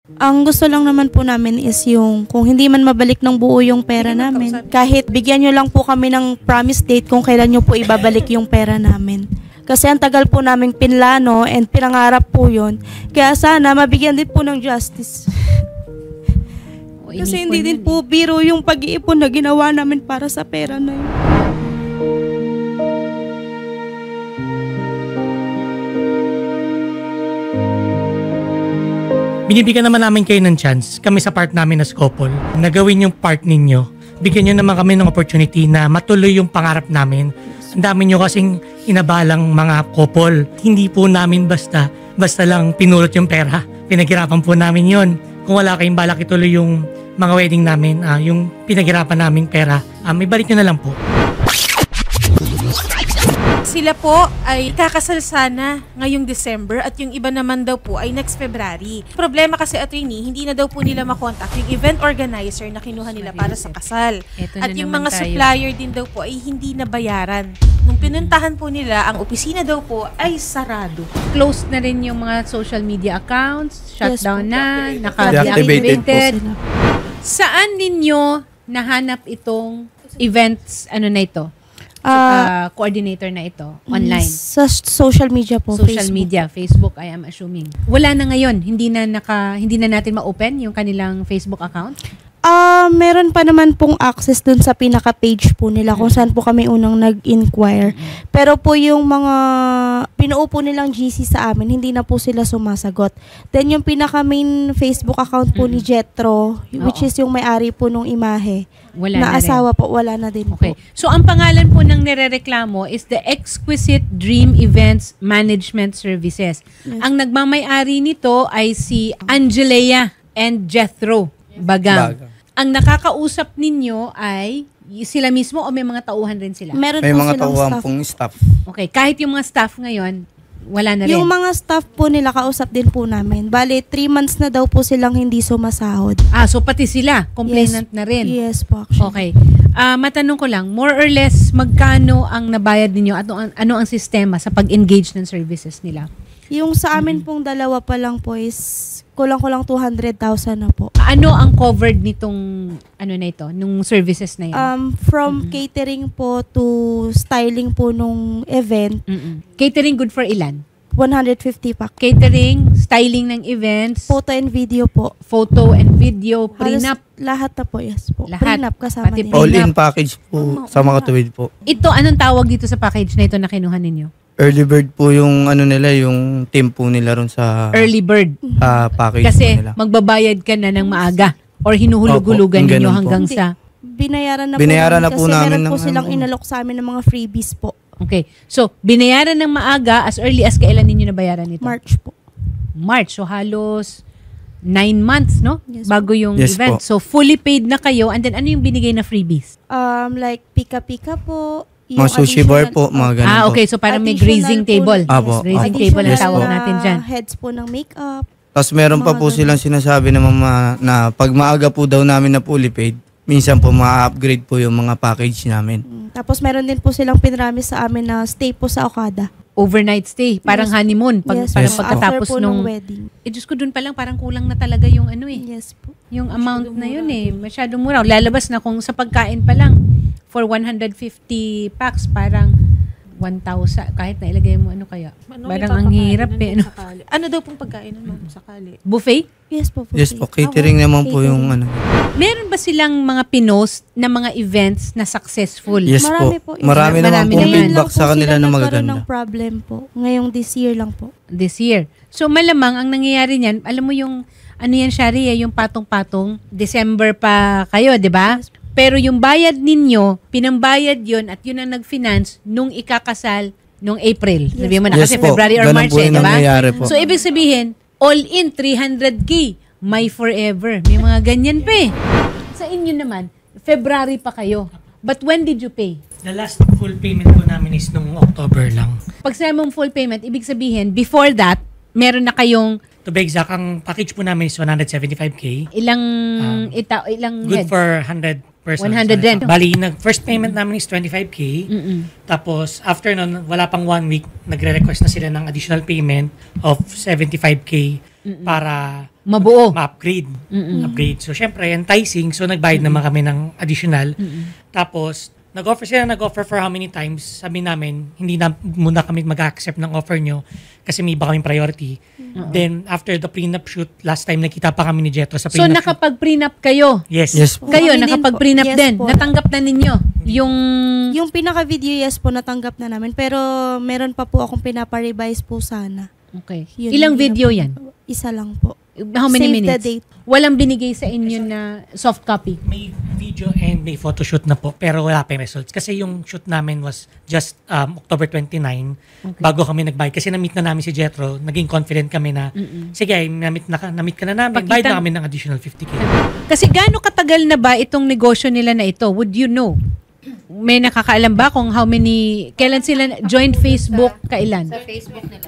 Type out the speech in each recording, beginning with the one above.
Ang gusto lang naman po namin is yung kung hindi man mabalik ng buo yung pera namin, kahit bigyan nyo lang po kami ng promise date kung kailan nyo po ibabalik yung pera namin. Kasi ang tagal po naming pinlano and pinangarap po yun. Kaya sana mabigyan din po ng justice. Kasi hindi din po biro yung pag-iipon na ginawa namin para sa pera na yun. Binibigyan naman namin kayo ng chance, kami sa part namin as couple, na gawin yung part ninyo. Bigyan nyo naman kami ng opportunity na matuloy yung pangarap namin. Ang dami nyo kasing inabalang mga couple. Hindi po namin basta lang pinulot yung pera. Pinaghirapan po namin yon. Kung wala kayong balak ituloy yung mga wedding namin, yung pinaghirapan naming pera, ibalik nyo na lang po. Sila po ay kakasal sana ngayong December at yung iba naman daw po ay next February. Problema kasi, attorney, hindi na daw po nila makontakt yung event organizer na kinuha nila para sa kasal. At yung mga supplier din daw po ay hindi na bayaran. Nung pinuntahan po nila, ang opisina daw po ay sarado. Closed na rin yung mga social media accounts, shutdown na, Deactivated. naka-deactivated. Saan ninyo nahanap itong events, na ito? Coordinator na ito, online? Sa social media po. Social Facebook. media, Facebook, I am assuming. Wala na ngayon, hindi na natin ma-open yung kanilang Facebook account? Meron pa naman pong access dun sa pinaka-page po nila kung saan po kami unang nag-inquire. Pero po yung mga pinuupo nilang GC sa amin, hindi na po sila sumasagot. Then yung pinaka-main Facebook account po ni Jetro, which is yung may-ari po nung imahe, Wala na na asawa po, wala na din Okay. po. So, ang pangalan po ng nirereklamo is the Exquisite Dream Events Management Services. Yes. Ang nagmamay-ari nito ay si Angelea and Jethro Bagang. Ang nakakausap ninyo ay sila mismo o may mga tauhan rin sila? Meron May po mga silang tauhan staff. pong staff. Okay. Kahit yung mga staff ngayon, wala na rin? Yung mga staff po nila, kausap din po namin. Bale, 3 months na daw po silang hindi sumasahod. So pati sila, complainant na rin? Yes po, actually. Okay. Matanong ko lang, more or less, magkano ang nabayad ninyo at ano ang sistema sa pag-engage ng services nila? Yung sa amin pong dalawa pa lang po is kulang-kulang 200,000 na po. Ano ang covered nitong nung services na yun? From catering po to styling po nung event, Catering good for ilan? 150 pa. Catering, styling ng events, Photo and video po. photo and video, prenup. Lahat na po, yes po. Lahat. Prenup kasama Pati din. All-in package po sa mga tuwid po. Ito, anong tawag dito sa package na ito na kinuha ninyo? Early bird po yung nila, yung team po nila ron sa Early bird. package Kasi po nila. magbabayad ka na ng maaga or hinuhulog-hulugan Opo, ninyo ganun po. hanggang Hindi. sa... Binayaran na po kasi namin meron po ng silang inalok sa amin ng mga freebies po. Okay. So, binayaran ng maaga as early as kailan ninyo nabayaran nito? March po. March. So, halos 9 months, no? Yes, Bago yung Yes, event. po. So, fully paid na kayo. And then, ano yung binigay na freebies? Like pika-pika po. Mga sushi bar po, mga ganun po. Okay. So, parang may Additional grazing po- table. yes. Apo, Grazing apo. table ang Yes, tawag po. natin dyan. Heads po ng makeup. Tapos meron pa Mga po ganun. silang sinasabi na na pag maaga po daw namin na fully paid, minsan po ma-upgrade po yung mga package namin. Tapos meron din po silang pinrami sa amin na stay po sa Okada. Overnight stay. Parang Yes. honeymoon. Parang Yes, po. pagkatapos After po nung... wedding. Diyos ko, dun pa lang parang kulang na talaga yung Yes po. yung amount na yun Masyadong mura. Lalabas na kung sa pagkain pa lang for 150 packs parang 1,000 kahit na ilagay mo kaya. Parang ang hirap Ano daw pong pagkainan mo sakali? Buffet? Yes po. Yes po, catering naman po yung Meron ba silang mga pinost na mga events na successful? Yes Marami po. po. Marami naman Marami po naman. feedback sa kanila na ng magaganda. problem po. Ngayong this year lang po. This year. So malamang ang nangyayari niyan, alam mo yung yan Shari, yung patong-patong, December pa kayo, 'di ba? Pero yung bayad ninyo, pinambayad yun at yun ang nag-finance nung ikakasal nung April. Sabi mo na Yes kasi po. February or Ganun March po yung di ba? nangyayari po. So ibig sabihin, all in 300K, my forever. May mga ganyan pa eh. Sa inyo naman, February pa kayo. But when did you pay? The last full payment po namin is nung October lang. Pag sinabi mong full payment, ibig sabihin, before that, meron na kayong To be exact, ang package po namin is 175K. ilang Good heads? for 100 persons. 100 din. Bali, first payment namin is 25K. Tapos, after nun, wala pang 1 week, nagre-request na sila ng additional payment of 75K. para Mabuo. ma-upgrade. Upgrade. So, syempre, enticing. So, nagbayad naman kami ng additional. Tapos, nag-offer for how many times? Sabi namin, hindi na muna kami mag-accept ng offer nyo kasi may iba kaming priority. Then, after the prenup shoot, last time nakita pa kami ni Jetro sa So, prenup shoot. nakapag-prenup kayo? Yes. Yes po. Kayo, Kami din nakapag-prenup po. Yes din? po. Natanggap na ninyo? Yung pinaka-video, yes po, natanggap na namin. Pero meron pa po akong pinapa-revise po sana. Okay. Yun, Ilang hindi video na po. yan? Isa lang po. How many Save minutes? the date. Walang binigay sa inyo na soft copy? May video and may photoshoot na po, pero wala pa yung results. Kasi yung shoot namin was just October 29, bago kami nag-buy. Kasi na-meet na namin si Jetro, naging confident kami na, sige, na-meet ka na namin, bayad na kami ng additional 50K. Kasi gaano katagal na ba itong negosyo nila na ito? Would you know? May nakakaalam ba kung kailan sila joined Facebook, kailan? Sa Facebook nila.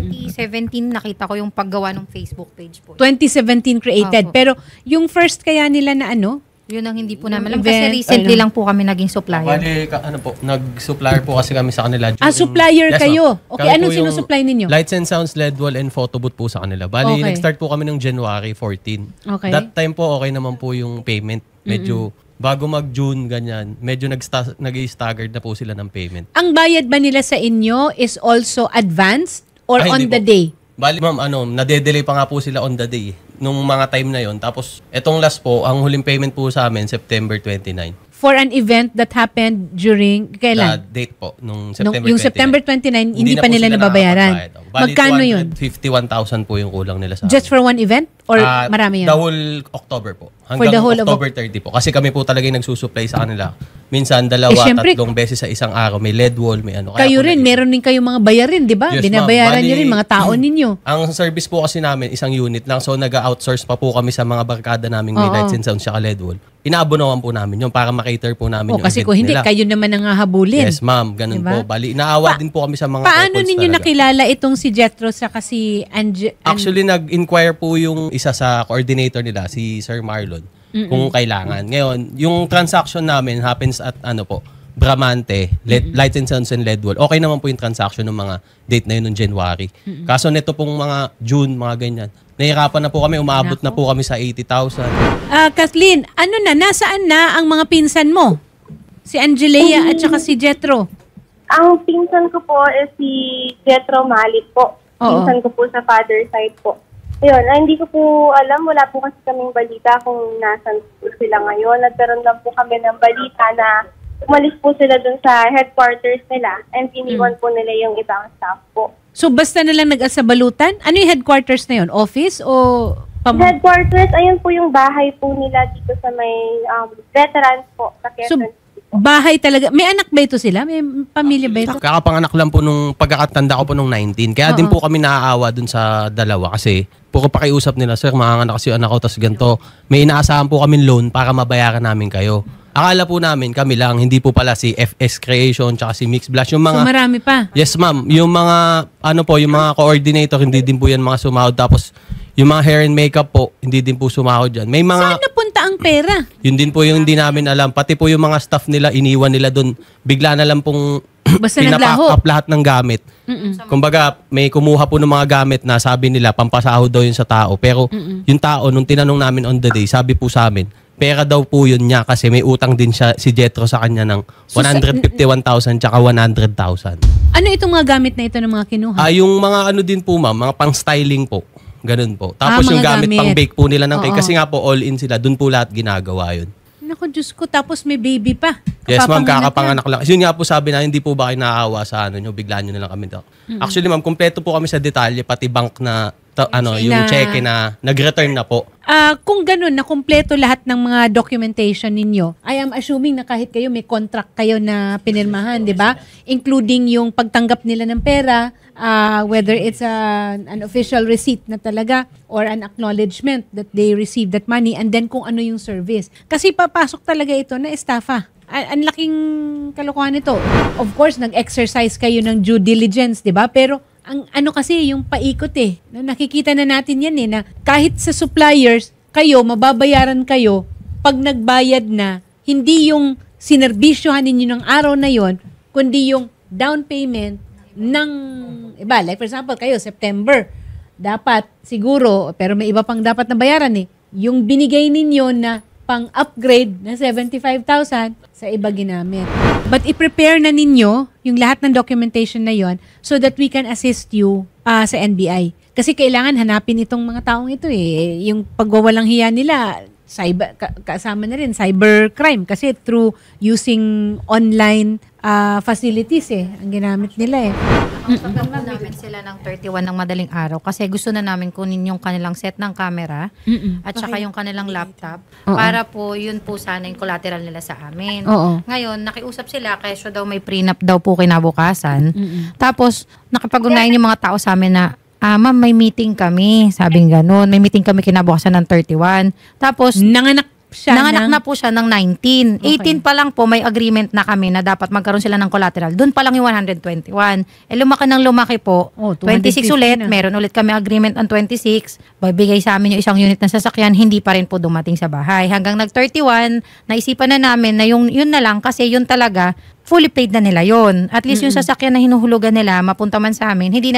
2017 nakita ko yung paggawa ng Facebook page po. 2017 created. Opo. Pero yung first kaya nila na ano? Yun ang hindi po namin alam. Event, Kasi recently ano? lang po kami naging supplier. Bali, nag-supplier po kasi kami sa kanila. Supplier Yes, kayo. ma'am. Okay, Kami anong po yung sinusupply ninyo? Lights and Sounds, LED wall, and photo booth po sa kanila. Bali, Okay. nag-start po kami ng January 14. Okay. That time po, okay naman po yung payment. Medyo, bago mag-June, ganyan, medyo nag-staggered na po sila ng payment. Ang bayad ba nila sa inyo is also advanced or Ay, on hindi the po. day? Bali, ma'am, nade-delay pa nga po sila on the day. Nung mga time na yon. Tapos, etong last po, ang huling payment po sa amin, September 29. For an event that happened during, kailan? Date po, nung Nung, September 29. yung September 29, hindi pa na po nila sila nababayaran. nakakapagbayad. Bali, Magkano yun? 251,000 po yung kulang nila sa Just for one event? Or Ah, marami yan? The whole October po. For the whole of October 30 po. Kasi kami po talaga yung nagsusupply sa kanila. Minsan, dalawa, syempre, tatlong beses sa isang araw. May LED wall, may ano. Kayo po rin, nag- meron din kayong mga bayarin, di ba? Yes, ma'am. Binabayaran Bali, nyo rin mga tao ninyo. Ang service po kasi namin, isang unit lang. So, nag-outsource pa po kami sa mga barkada namin may Oo. lights and sounds at LED wall. Inaabonawan po namin yun para makater po namin O, yung kasi event kung hindi, nila. kayo naman ang hahabulin. Yes, ma'am. Ganun Diba? po. Bali, inaawa din po kami sa mga Paano couples ninyo talaga. nakilala itong si Jetro sa si Actually, nag-inquire po yung isa sa coordinator nila, si Sir Marlon, kung kailangan. Ngayon, yung transaction namin happens at Bramante, Lights and Sounds and LED wall. Okay naman po yung transaction ng mga date na yun noong January. Kaso nito pong mga June, mga ganyan. Nahihirapan na po kami, umaabot na po kami sa 80,000. Kathleen, nasaan na ang mga pinsan mo? Si Angelea at saka si Jetro. Ang pinsan ko po is si Jetro Malit po. Oo. Pinsan ko po sa father side po. Ayun, hindi ko po alam, wala po kasi kaming balita kung nasan po sila ngayon. Nagkaroon lang po kami ng balita na umalis po sila dun sa headquarters nila and iniwan po nila yung ibang staff po. So basta na lang nag-asabalutan? Ano yung headquarters na yun? Office o Headquarters, ayun po yung bahay po nila dito sa may veterans po sa So, Quezon City po. bahay talaga? May anak ba ito sila? May pamilya ba ito? Kakapanganak lang po nung pagkakatanda ko po nung 19. Kaya din po kami naaawa dun sa dalawa kasi puro pakiusap nila, sir, manganganak kasi yung anak ko, tas ganito. May inaasahan po kami loan para mabayaran namin kayo. Akala po namin kami lang, hindi po pala si FS Creation tsaka si Mix Blast. Yung So mga, marami pa. yes ma'am, yung mga, yung mga coordinator, hindi din po yan mga sumahod. Tapos, yung mga hair and makeup po, hindi din po sumahod dyan. May mga, Saan napunta ang pera? yun din po yung hindi namin alam. Pati po yung mga staff nila, iniwan nila doon. Bigla na lang pong Basta pinapack naglaho. up lahat ng gamit. Kumbaga, may kumuha po ng mga gamit na sabi nila, pampasahod daw yun sa tao. Pero yung tao, nung tinanong namin on the day, sabi po sa amin, pera daw po yun niya kasi may utang din siya, si Jetro sa kanya ng 151,000 tsaka 100,000. Ano itong mga gamit na ito ng mga kinuha? Yung mga din po ma'am, mga pang-styling po. Ganun po. Tapos mga yung gamit gamit. pang-bake po nila ng cake. Oo. Kasi nga po, all-in sila. Doon po lahat ginagawa yun. Naku, Diyos ko, tapos may baby pa. Yes, ma'am, Kapapanganak kakapanganak lang. Yun nga po sabi na, hindi po ba kayo naaawa sa ano nyo, biglaan nyo na lang kami. Actually, ma'am, kompleto po kami sa detalye, pati bank na, yung cheque na nag-return na po. Kung ganun, na kumpleto lahat ng mga documentation ninyo, I am assuming na kahit kayo may contract kayo na pinirmahan, di ba? Including yung pagtanggap nila ng pera, whether it's an official receipt na talaga or an acknowledgement that they received that money, and then kung ano yung service. Kasi papasok talaga ito na estafa. Ang laking kalokohan nito. Of course, nag-exercise kayo ng due diligence, di ba? Pero ang ano kasi yung paikot nakikita na natin yan na kahit sa suppliers kayo mababayaran kayo pag nagbayad na, hindi yung sinerbisyohan ninyo ng araw na yon, kundi yung down payment ng iba. Like for example, kayo September dapat siguro, pero may iba pang dapat na bayaran eh, yung binigay ninyo na pang-upgrade na 75,000 sa iba ginamit. But i-prepare na ninyo yung lahat ng documentation na yon so that we can assist you sa NBI. Kasi kailangan hanapin itong mga taong ito eh. Yung pagwawalang hiya nila, cyber, kasama na rin cybercrime kasi through using online facilities eh, ang ginamit nila eh. Ang namin sila ng 31 ng madaling araw kasi gusto na namin kunin yung kanilang set ng camera at saka yung kanilang laptop para po yun po sana yung collateral nila sa amin. Ngayon, nakiusap sila kasi daw may prenup daw po kinabukasan. Tapos, nakipag-ugnayan yung mga tao sa amin na ma'am, may meeting kami. Sabing ganun. May meeting kami kinabukasan ng 31. Tapos, nanganak na po siya ng 19. 18 pa lang po, may agreement na kami na dapat magkaroon sila ng collateral. Doon pa lang yung 121. Lumaki ng lumaki po. 26 ulit. Na. Meron ulit kami agreement on 26. Babigay sa amin yung isang unit ng sasakyan. Hindi pa rin po dumating sa bahay. Hanggang nag-31, naisipan na namin na yun na lang kasi yun talaga fully paid na nila yon. At least yung sasakyan na hinuhulugan nila, mapunta man sa amin, hindi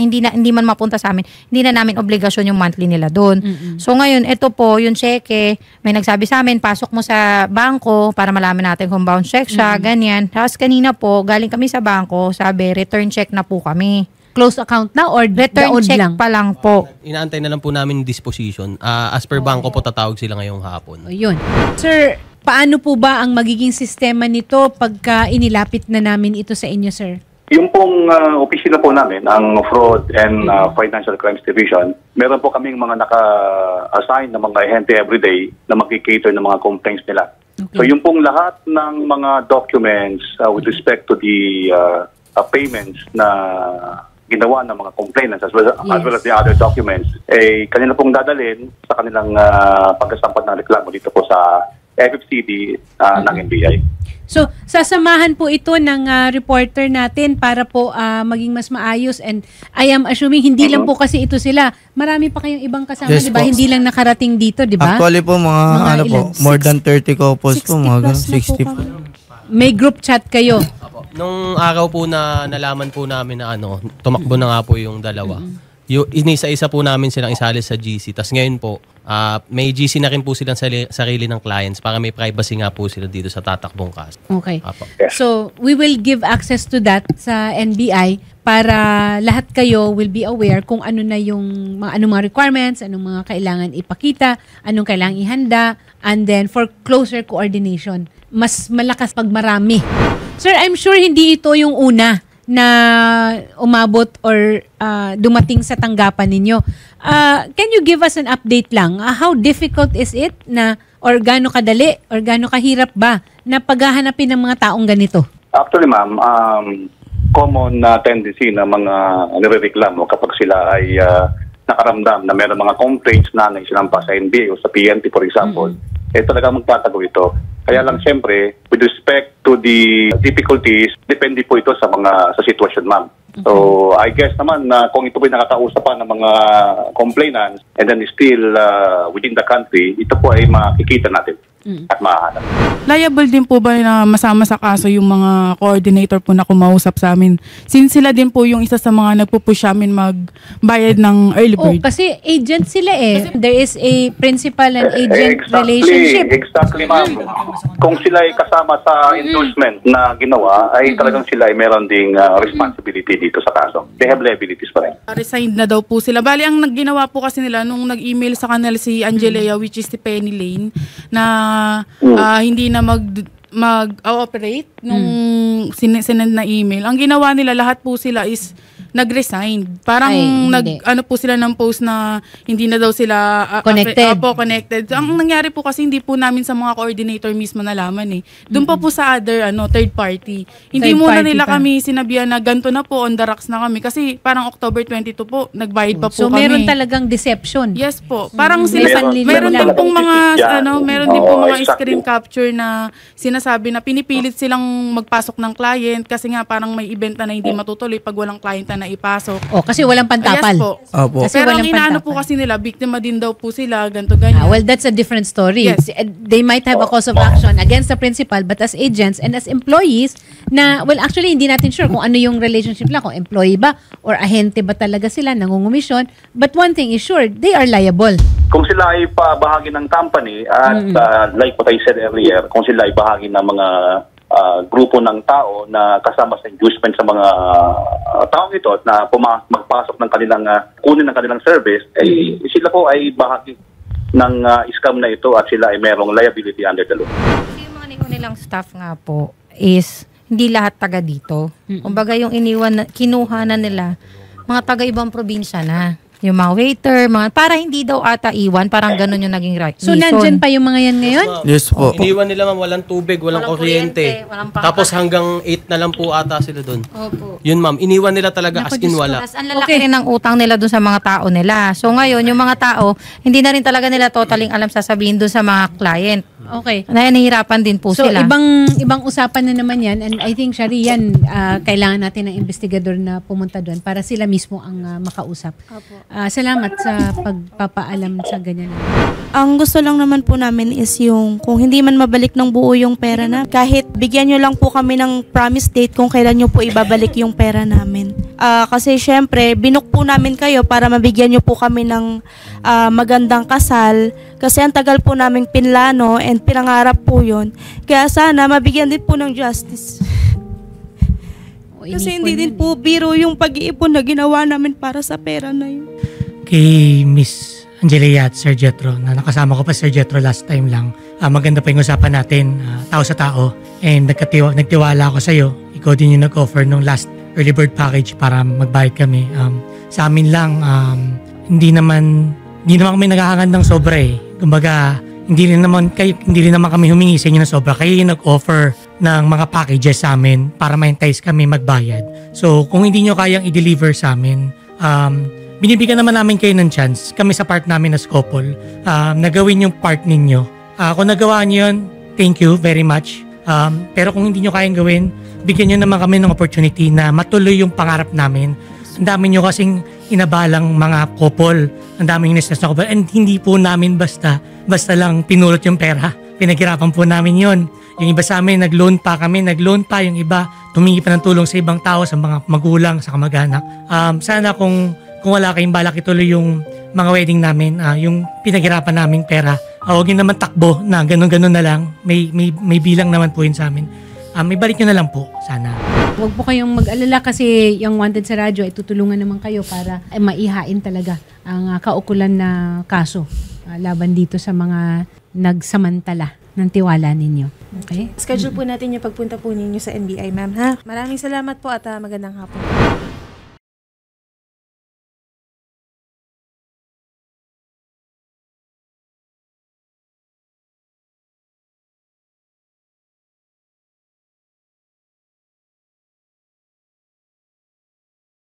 man mapunta sa amin, hindi na namin obligasyon yung monthly nila doon. So ngayon, ito po, yung cheque, may nagsabi sa amin, pasok mo sa bangko para malaman natin kung bounce check siya, ganyan. Tapos kanina po, galing kami sa bangko, sabi, return check na po kami. Close account na or return check lang? Pa lang po. Inaantay na lang po namin disposition. As per bangko po, tatawag sila ngayong hapon. Yun. Sir, paano po ba ang magiging sistema nito pagka inilapit na namin ito sa inyo, sir? Yung pong opisina po namin, ang Fraud and Financial Crimes Division, meron po kaming mga naka-assign na mga ahente everyday na mag-cater ng mga complaints nila. So yung pong lahat ng mga documents with respect to the payments na ginawa ng mga complainants as well as the other documents, kanila pong dadalhin sa kanilang pagkasampan ng reklamo dito po sa FFCD ng NBI. So, sasamahan po ito ng reporter natin para po maging mas maayos, and I am assuming hindi lang po kasi ito sila. Marami pa kayong ibang kasama, Yes, di ba? po. Hindi lang nakarating dito, di ba? Actually po, mga ilan? more than 30 couples po, mga 60 po. May group chat kayo. Nung araw po na nalaman po namin na tumakbo na nga po yung dalawa. Inisa-isa po namin silang isali sa GC. Tapos ngayon po, may GC na rin po silang sarili ng clients para may privacy nga po sila dito sa tatakbong kaso. Okay. Apo. So, we will give access to that sa NBI para lahat kayo will be aware kung ano na yung anong mga requirements, anong mga kailangan ipakita, anong kailangan ihanda, and then for closer coordination. Mas malakas pag marami. Sir, I'm sure hindi ito yung una na umabot or dumating sa tanggapan ninyo. Can you give us an update lang? How difficult is it na, or gaano kadali, or gaano kahirap ba na paghahanapin ng mga taong ganito? Actually, ma'am, common tendency na mga nirereklamo kapag sila ay nakaramdam na meron mga complaints na isinampa sa NBI o sa PNP, for example, talaga magtatago ito. Kaya lang, siyempre, with respect to the difficulties, depende po ito sa sitwasyon, ma'am. So, I guess naman na kung ito po'y nakakausapan ng mga complainants and then still within the country, ito po ay makikita natin at mahanap. Liable din po ba na masama sa kaso yung mga coordinator po na kumausap sa amin? Since sila din po yung isa sa mga nagpupush amin magbayad ng early bird. Kasi agent sila eh. There is a principal and agent relationship. Exactly, ma'am. Kung sila ay kasama sa endorsement na ginawa, ay talagang sila ay meron ding responsibility dito sa kaso. They have liabilities pa rin. Resigned na daw po sila. Bali, ang ginawa po kasi nila nung nag-email sa kanila si Angelea, which is si Penny Lane, na hindi na mag-operate nung sinend na email. Ang ginawa nila, lahat po sila is nag-resign. Parang ano po sila ng post na hindi na daw sila connected. Ang nangyari po kasi hindi po namin sa mga coordinator mismo nalaman eh. Doon pa po sa other third party. Hindi muna nila kami sinabihan na ganito na po, on the rocks na kami. Kasi parang October 22 po, nagbayad pa po kami. So meron talagang deception. Yes po. Parang meron din pong mga screen capture na sinasabi na pinipilit silang magpasok ng client kasi nga parang may event na hindi matutuloy pag walang client na ipasok. Kasi walang pantapal. Yes po. Kasi pero walang ang inaano po kasi nila, biktima din daw po sila, ganito ganyan. Well, that's a different story. Yes. They might have a cause of action against the principal, but as agents and as employees, Na, well, actually, hindi natin sure kung ano yung relationship nila, kung employee ba or ahente ba talaga sila, nangungumisyon. But one thing is sure, they are liable. Kung sila ay bahagi ng company at like what I said earlier, kung sila ay bahagi ng mga grupo ng tao na kasama sa inducement sa mga taong ito na magpasok ng kanilang kunin ng kanilang service, sila po ay bahagi ng scam na ito at sila ay merong liability under the law. Yung mga nilang staff nga po is hindi lahat taga dito. Kumbaga yung kinuha na nila, mga taga ibang probinsya na. Yung mga waiter, para hindi daw ata iwan, parang ganun yung naging right. So, nandyan pa yung mga yan ngayon? Yes po. Iniwan nila ma'am, walang tubig, walang kuryente. Tapos hanggang 8 na lang po ata sila doon. Opo. Yun ma'am, iniwan nila talaga as in wala. Ang lalaki rin ng utang nila doon sa mga tao nila. So ngayon, yung mga tao, hindi na rin talaga nila totaling alam sasabihin doon sa mga client. Okay. Nahihirapan din po So, sila. ibang usapan na naman yan. And I think, Shari, yan, kailangan natin ng investigador na pumunta doon para sila mismo ang makausap. Salamat sa pagpapaalam sa ganyan. Ang gusto lang naman po namin is yung kung hindi man mabalik ng buo yung pera na, kahit bigyan nyo lang po kami ng promise date kung kailan nyo po ibabalik yung pera namin. Kasi syempre, binook po namin kayo para mabigyan nyo po kami ng magandang kasal. Kasi ang tagal po naming pinlano and pinangarap po yun. Kaya sana mabigyan din po ng justice. Kasi hindi din po biro yung pag-iipon na ginawa namin para sa pera na yun. Kay Miss Angelia at Sir Jetro, na nakasama ko pa Sir Jetro last time lang. Maganda pa yung usapan natin, tao sa tao. And nagtiwala ako sa iyo. Ikaw din yung nag-offer nung last early bird package para magbayad kami. Sa amin lang, hindi naman kami naghahangad ng sobra eh. Kumbaga, hindi rin naman kami humingi sa inyo ng sobra. Kayo yung nag-offer ng mga packages sa amin para ma-entice kami magbayad. So, kung hindi nyo kayang i-deliver sa amin, binibigyan naman namin kayo ng chance, kami sa part namin as couple, na gawin yung part ninyo. Kung nagawa nyo yun, thank you very much. Pero kung hindi nyo kayang gawin, bigyan nyo naman kami ng opportunity na matuloy yung pangarap namin. Ang dami nyo kasing inabalang mga couple, ang daming stress na couple, and hindi po namin basta lang pinulot yung pera. Pinaghirapan po namin yon. Yung iba sa amin, nag-loan pa yung iba, tumingi pa ng tulong sa ibang tao, sa mga magulang, sa kamag-anak. Sana kung wala kayong balak ituloy yung mga wedding namin, yung pinaghirapan naming pera, huwag yun naman takbo na ganun-ganun na lang. May bilang naman po yun sa amin. May balik nyo na lang po, sana. Huwag po kayong mag-alala kasi yung Wanted sa Radyo ay tutulungan naman kayo para maihain talaga ang kaukulan na kaso laban dito sa mga nagsamantala ng tiwala ninyo. Okay? Schedule po natin yung pagpunta po ninyo sa NBI, ma'am, ha? Maraming salamat po at magandang hapon.